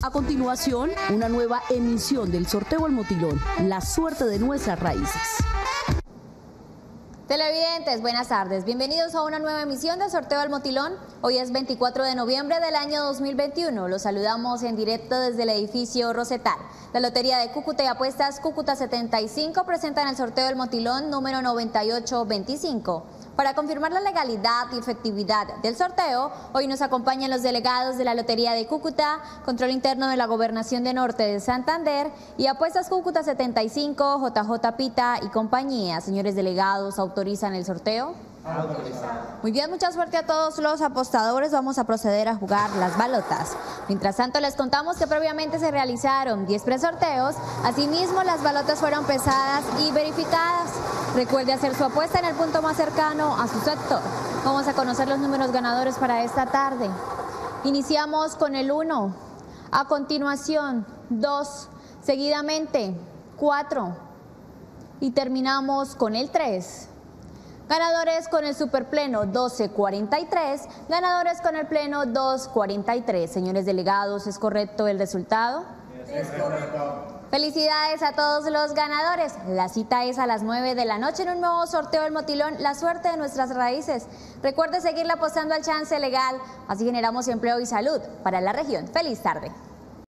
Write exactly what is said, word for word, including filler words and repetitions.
A continuación, una nueva emisión del sorteo al motilón, la suerte de nuestras raíces. Televidentes, buenas tardes. Bienvenidos a una nueva emisión del sorteo al motilón. Hoy es veinticuatro de noviembre del año dos mil veintiuno. Los saludamos en directo desde el edificio Rosetal. La Lotería de Cúcuta y Apuestas Cúcuta setenta y cinco presentan el sorteo del motilón número noventa y ocho veinticinco. Para confirmar la legalidad y efectividad del sorteo, hoy nos acompañan los delegados de la Lotería de Cúcuta, Control Interno de la Gobernación de Norte de Santander y Apuestas Cúcuta setenta y cinco, J J Pita y compañía. Señores delegados, ¿autorizan el sorteo? Autorizado. Muy bien, mucha suerte a todos los apostadores. Vamos a proceder a jugar las balotas. Mientras tanto, les contamos que previamente se realizaron diez presorteos. Asimismo, las balotas fueron pesadas y verificadas. Recuerde hacer su apuesta en el punto más cercano a su sector. Vamos a conocer los números ganadores para esta tarde. Iniciamos con el uno, a continuación dos, seguidamente cuatro y terminamos con el tres. Ganadores con el superpleno doce cuarenta y tres, ganadores con el pleno dos cuarenta y tres. Señores delegados, ¿es correcto el resultado? Es correcto. Felicidades a todos los ganadores. La cita es a las nueve de la noche en un nuevo sorteo del motilón, la suerte de nuestras raíces. Recuerde seguirle apostando al chance legal, así generamos empleo y salud para la región. Feliz tarde.